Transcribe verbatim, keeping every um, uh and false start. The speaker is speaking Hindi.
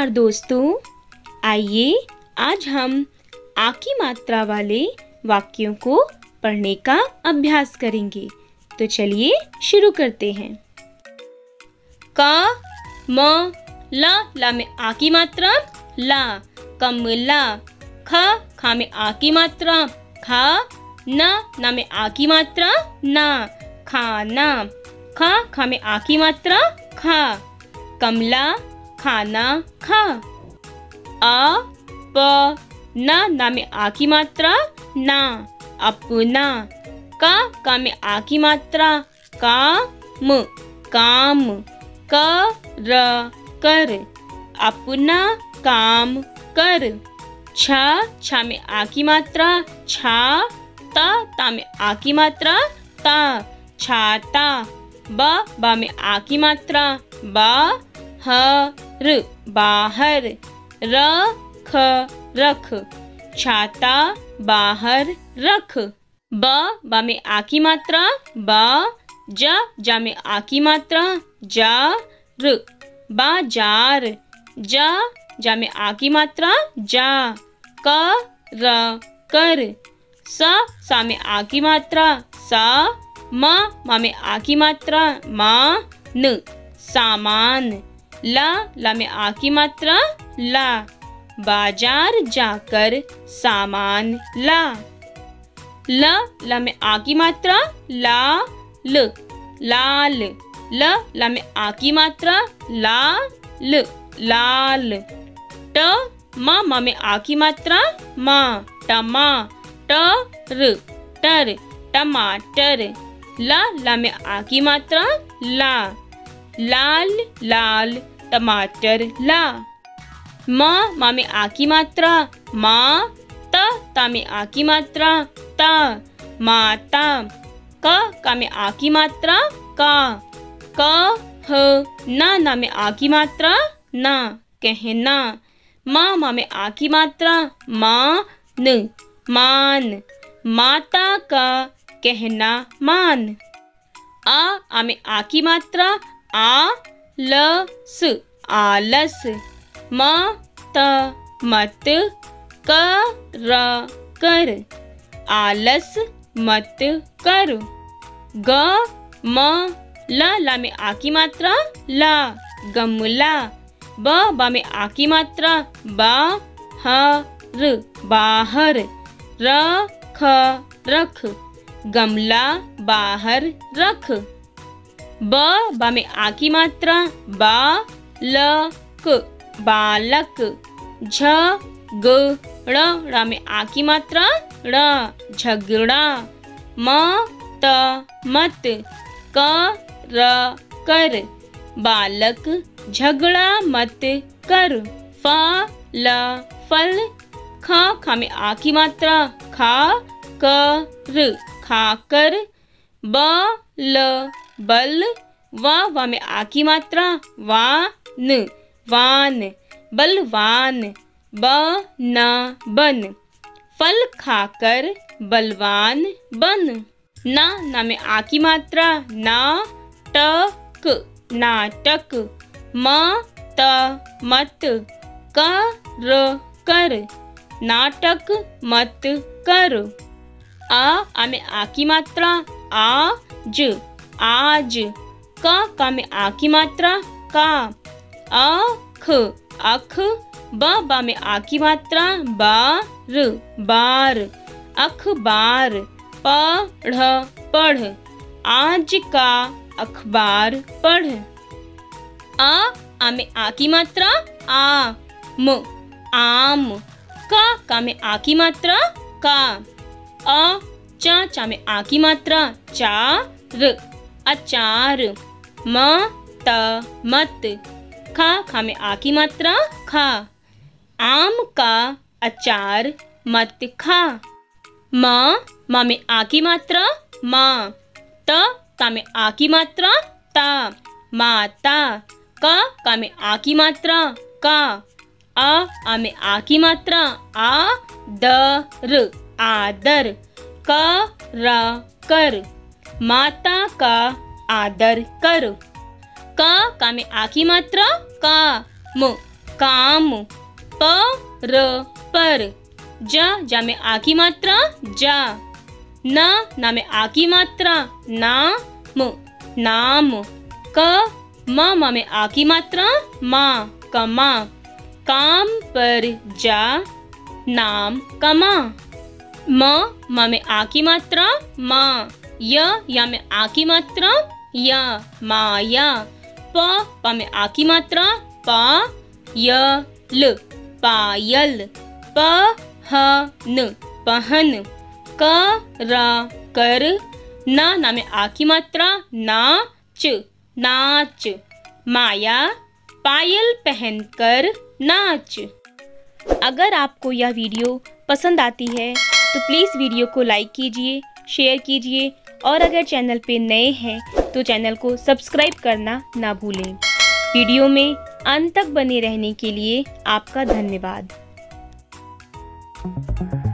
नमस्कार दोस्तों, आइए आज हम आ की मात्रा वाले वाक्यों को पढ़ने का अभ्यास करेंगे। तो चलिए शुरू करते हैं। का म ला ला में आ की मात्रा ला, कमला। ख खा में आ की मात्रा खा, ना ना में आ की मात्रा ना, खाना। खा खा में आ की मात्रा खा, कमला खाना खा। आ प ना ना में आ की मात्रा ना, अपना। का का में आ की मात्रा का म, काम। क र कर, अपना काम कर। छ छा में आ की मात्रा छा, ता ता में आ की मात्रा ता, छाता। ब बा में आ की मात्रा बा, ह र बाहर। र ख रख, छाता बाहर रख। ब बा में आ की मात्रा बा, ज जा में आ की मात्रा जा र, बाजार। जा जा में आ की मात्रा जा, क र कर। स सा में आ की मात्रा सा, म मा में आ की मात्रा मा, न सामान। ला ला में आ की मात्रा ला, बाजार जाकर सामान ला। ल ला में आ की मात्रा ला, ल लाल। ल ला में आ की मात्रा ला, ल लाल। ट मा मा में आ की मात्रा मा, टमा। ट र टर, टमाटर। ला ला में आ की मात्रा ला, लाल लाल टमाटर ला। म मा में आ की मात्रा मा, त ता में आ की मात्रा ता, माता। क का में आ की मात्रा का, क ह ना ना में आ की मात्रा ना, कहना। मा मा में आ की मात्रा मा, न मान। माता का कहना मान। आ आ में आ की मात्रा आ, ल स आलस। म त मत, क र कर, आलस मत कर। ग म ला ला में आ की मात्रा ला, गमला। ब बा में आ की मात्रा बा, ह र बाहर। र ख रख, गमला बाहर रख। ब बा में आ की मात्रा बा, ल क बालक। झ ग ड़ ड़ा में आ की मात्रा ड़, झगड़ा। म त मत, क र कर, बालक झगड़ा मत कर। फ ल फल। ख खा में आ की मात्रा खा, क र खाकर। ब ल बल। वा वा में आ की मात्रा वा, न वान, बलवान। ब न बन, फल खाकर बलवान बन। ना ना में आ की मात्रा ना, ट क नाटक। म त मत, क र कर, नाटक मत कर। आ आ में आ की मात्रा आ, ज आज। क का में आ की मात्रा का, अ ख अख। ब बा में आ की मात्रा बा, र बार, अखबार। प ढ़ पढ़, आज का अखबार पढ़। आ आ में आ की मात्रा आ, म आम। क का में आ की मात्रा का, अ चा चा में आ की मात्रा चा र, अचार। म त मत, खा खा में आ की मात्रा खा, आम का अचार मत खा। म मा में आ की मात्रा मा, त ता में आ की मात्रा ता, माता। क का में आ की मात्रा का, आ आ में आ की मात्रा आ, द र आदर, क र कर, माता का आदर कर। क का में आ की मात्रा का, म काम, प र पर, जा जा में आ की मात्रा जा, ना ना में आ की मात्रा नाम नाम, क म म में आ की मात्रा मा कमा, काम पर जा नाम कमा, म म में आ की मात्रा माँ, य या में आ की मात्रा या माया, प प में आ की मात्रा पा य ल पायल, प ह न पहन, क रा कर, ना ना में आ की मात्रा नाच नाच, माया पायल पहनकर नाच। अगर आपको यह वीडियो पसंद आती है तो प्लीज़ वीडियो को लाइक कीजिए, शेयर कीजिए और अगर चैनल पे नए हैं तो चैनल को सब्सक्राइब करना ना भूलें। वीडियो में अंत तक बने रहने के लिए आपका धन्यवाद।